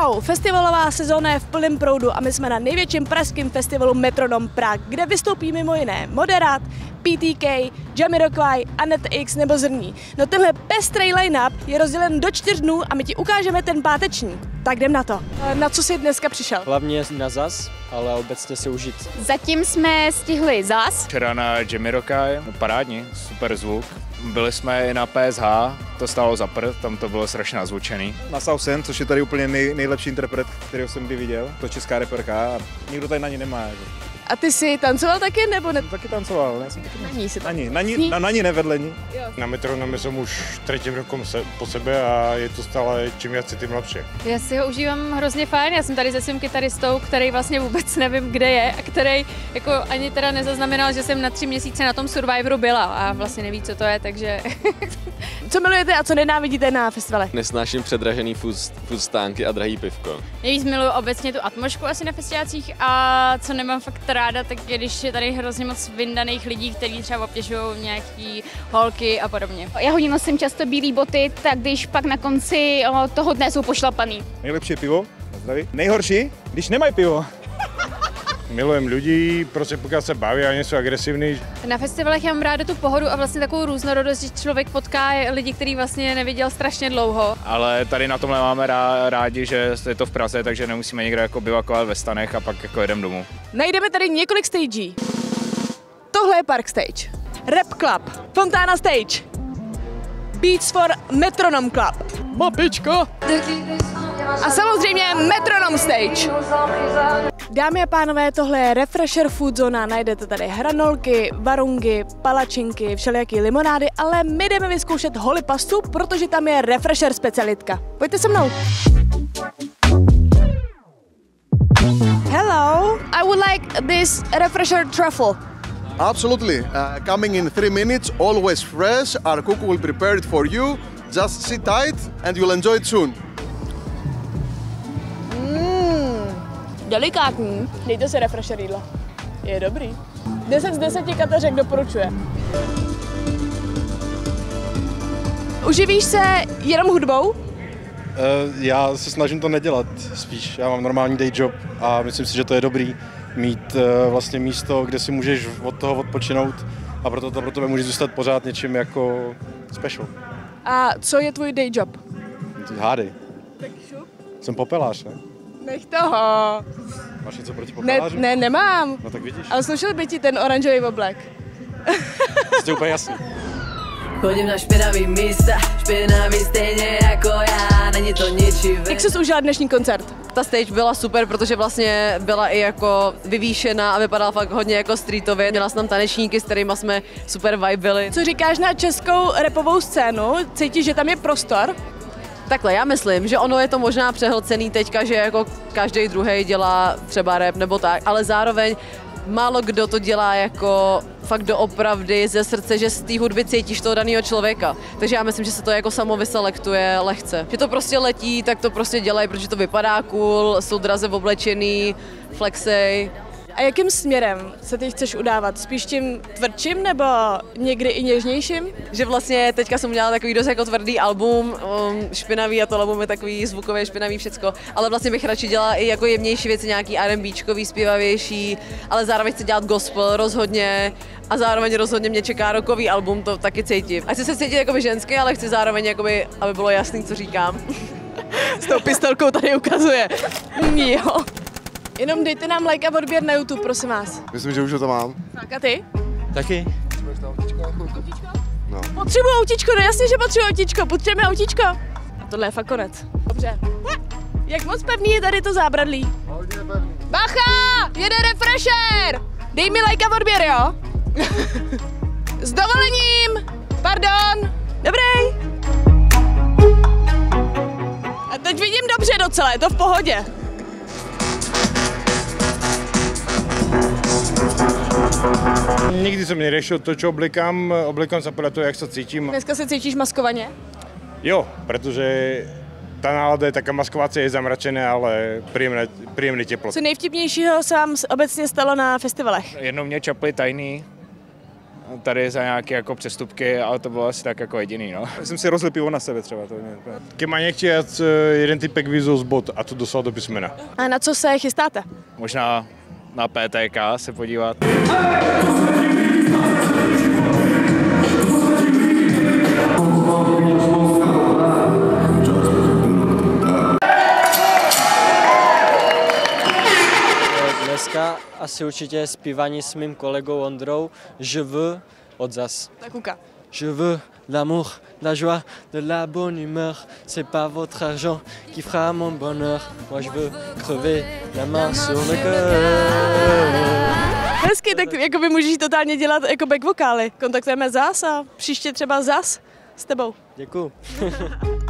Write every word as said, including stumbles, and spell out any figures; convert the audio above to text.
Čau, festivalová sezóna je v plném proudu a my jsme na největším pražském festivalu Metronom Prague, kde vystoupí mimo jiné Moderat, P T K, Jamiroquai, Annet X nebo Zrní. No tenhle pestrý line-up je rozdělen do čtyř dnů a my ti ukážeme ten páteční. Tak jdem na to. Na co jsi dneska přišel? Hlavně na Zas, ale obecně si užít. Zatím jsme stihli Zas. Včera na Jamiroquai, parádní, super zvuk. Byli jsme i na P S H, to stálo za prd, tam to bylo strašně nazvučený. Na Southend, což je tady úplně nej, nejlepší interpret, kterého jsem kdy viděl. To česká reperka a nikdo tady na ní nemá. Jako. A ty jsi tancoval taky, nebo ne? Taky tancoval, já jsem taky na ní si na ní, na ní, na, na ní nevedle ní. Na Metronome jsem už třetím rokem se, po sebe a je to stále čím víc tím lepší. Já si ho užívám hrozně fajn, já jsem tady se svým kytaristou, který vlastně vůbec nevím, kde je a který jako ani teda nezaznamenal, že jsem na tři měsíce na tom Survivoru byla a vlastně neví, co to je, takže... Co milujete a co nenávidíte na festivale? Nesnáším předražený food stánky a drahý pivko. Nejvíc miluji obecně tu atmosféru asi na festiácích a co nemám fakt ráda, tak je, když je tady hrozně moc vyndaných lidí, kteří třeba obtěžují nějaký holky a podobně. Já hodně nosím často bílé boty, tak když pak na konci toho dne jsou pošlapaný. Nejlepší je pivo, zdraví. Nejhorší, když nemají pivo. Milujem lidi, prostě pokud se baví a nejsou agresivní. Na festivalech já mám ráda tu pohodu a vlastně takovou různorodost, že člověk potká lidi, který vlastně neviděl strašně dlouho. Ale tady na tomhle máme rádi, že je to v Praze, takže nemusíme někde jako bivakovat ve stanech a pak jako jedem domů. Najdeme tady několik stagí. Tohle je Park Stage, Rap Club, Fontana Stage, Beats for Metronom Club, Mapičko a samozřejmě Metronom Stage. Dámy a pánové, tohle je Refresher Food Zona, najdete tady hranolky, varungy, palačinky, všelijaký limonády, ale my jdeme vyzkoušet holi pastu, protože tam je Refresher specialitka. Pojďte se mnou. Hello, I would like this Refresher truffle. Absolutely. Uh, coming in three minutes, always fresh. Our cook will prepare it for you. Just sit tight and you'll enjoy it soon. Delikátní. Dejte si Refresher jídla. Je dobrý. deset z deseti Kateřek doporučuje. Uživíš se jenom hudbou? Uh, já se snažím to nedělat spíš. Já mám normální day job a myslím si, že to je dobrý mít uh, vlastně místo, kde si můžeš od toho odpočinout a proto to pro tebe může zůstat pořád něčím jako special. A co je tvůj day job? Hádej. Tak šup. Jsem popelář, ne? Nech toho. Máš něco proti popelářům? Ne, ne, nemám. No tak vidíš. Ale slušel by ti ten oranžový oblek. Jste úplně jasný. Chodím na špinavý místa, špinavý stejně jako já, není to ničivé. Jak jsi užila dnešní koncert? Ta stage byla super, protože vlastně byla i jako vyvýšená a vypadala fakt hodně jako streetově. Měla jsem tam tanečníky, s kterými jsme super vibili. Co říkáš na českou rapovou scénu? Cítíš, že tam je prostor? Takhle, já myslím, že ono je to možná přehlcený teďka, že jako každý druhý dělá třeba rap nebo tak, ale zároveň málo kdo to dělá jako fakt doopravdy ze srdce, že z té hudby cítíš toho daného člověka. Takže já myslím, že se to jako samo vyselektuje lehce. Že to prostě letí, tak to prostě dělají, protože to vypadá cool, jsou draze oblečený, flexej. A jakým směrem se ty chceš udávat? Spíš tím tvrdším nebo někdy i něžnějším? Že vlastně teďka jsem udělala takový dost jako tvrdý album, um, špinavý a to album je takový zvukový, špinavý všecko, ale vlastně bych radši dělala i jako jemnější věci, nějaký RandBčkový, zpívavější, ale zároveň chci dělat gospel rozhodně a zároveň rozhodně mě čeká rockový album, to taky cítím. A chci se cítit jako ženský, ale chci zároveň jakoby, aby bylo jasný, co říkám. S tou pistolkou tady ukazuje. Jo. Jenom dejte nám like a odběr na YouTube, prosím vás. Myslím, že už ho to mám. Tak a ty? Taky. No. Potřebuji autíčko, no jasně, že potřebuji autíčko, potřebujeme autíčko. A tohle je fakt konec. Dobře. Jak moc pevný je tady to zábradlí? Hodně pevný. Bacha! Jede Refresher! Dej mi like a odběr, jo? S dovolením! Pardon! Dobrý! A teď vidím dobře docela, je to v pohodě. Nikdy jsem neriešil to, čo oblikám, oblikám sa podľa toho, jak sa cítim. Dneska se cítíš maskovaně? Jo, pretože tá nálada je taká maskovacia, je zamračené, ale príjemné, príjemné teplo. Co nejvtipnějšího se vám obecně stalo na festivalech? Jednou mě čapli tajný tady za nějaké jako přestupky, ale to bylo asi tak jako jediný, no. Já jsem si rozlil pivo na sebe třeba. To mě... Kemanie chtěl jeden typek vízou z bod a to dostal do písmena. A na co se chystáte? Možná na P T K se podívat. Dneska asi určitě zpívání s mým kolegou Ondrou Je veux od Zas. Tak Kuka. Je veux l'amour, la joie, de la bonne humeur. C'est pas votre argent qui fera mon bonheur. Moi je veux crever la main sur le cœur. Hezky, tak jako by můžeš totálně dělat jako back vokály. Kontaktujeme Zas a příště třeba Zas s tebou. Děkuju.